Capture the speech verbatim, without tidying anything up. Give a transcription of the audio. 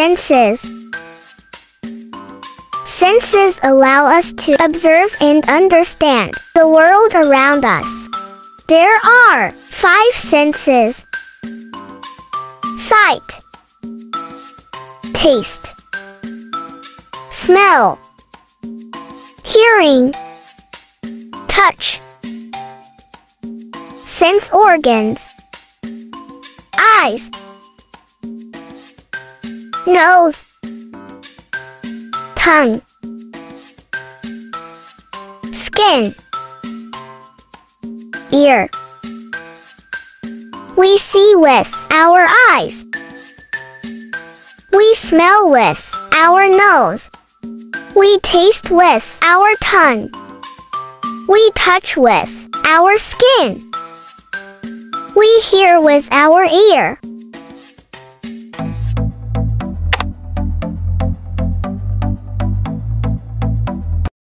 Senses. Senses allow us to observe and understand the world around us. There are five senses: sight, taste, smell, hearing, touch. Sense organs: eyes, nose, tongue, skin, ear. We see with our eyes. We smell with our nose. We taste with our tongue. We touch with our skin. We hear with our ear.